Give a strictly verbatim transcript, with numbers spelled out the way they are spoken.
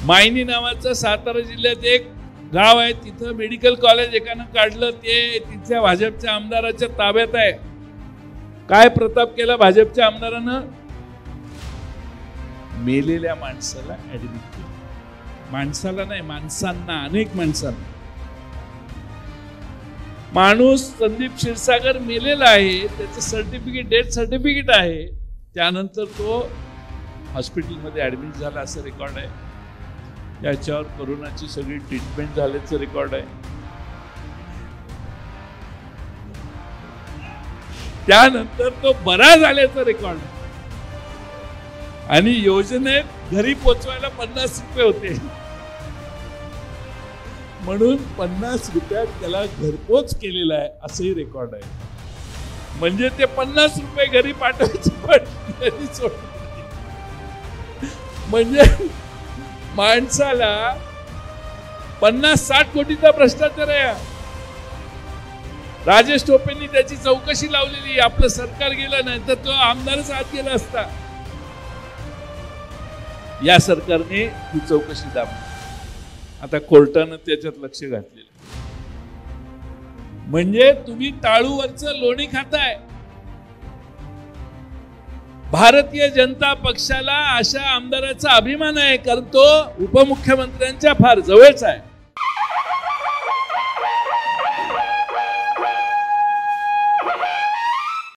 मायनी नावाचं सातारा जिल्ह्यात एक गाव आहे, तिथं मेडिकल कॉलेज एकानं काढलं, ते तिथल्या भाजपच्या आमदाराच्या ताब्यात आहे. काय प्रताप केला भाजपच्या आमदारानं? मेलेल्या माणसाला ऍडमिट केलं. माणसाला नाही, माणसांना, अनेक माणसांना. माणूस संदीप क्षीरसागर मेलेला आहे, त्याचं सर्टिफिकेट, डेथ सर्टिफिकेट आहे, त्यानंतर तो हॉस्पिटलमध्ये ऍडमिट झाला असं रेकॉर्ड आहे. त्याच्यावर कोरोनाची सगळी ट्रीटमेंट झाल्याचं रेकॉर्ड आहे. त्यानंतर तो बरा झाल्याचं रेकॉर्ड आहे. आणि योजनेत घरी पोचवायला पन्नास रुपये होते, म्हणून पन्नास रुपयात त्याला घरपोच केलेला आहे असंही रेकॉर्ड आहे. म्हणजे ते पन्नास रुपये घरी पाठवायचे पण घरी सोडले. म्हणजे माणसाला पन्नास साठ कोटीचा भ्रष्टाचार आहे. राजेश टोपेंनी त्याची चौकशी लावलेली, आपलं सरकार गेलं नाही तर तो आमदारच आत गेला असता. या सरकारने ही चौकशी दाबली. आता कोर्टानं त्याच्यात लक्ष घातलेलं. म्हणजे तुम्ही टाळूवरचं लोणी खाताय. भारतीय जनता पक्षाला अशा आमदाराचा अभिमान आहे, कारण तो उपमुख्यमंत्र्यांच्या फार जवळचा आहे.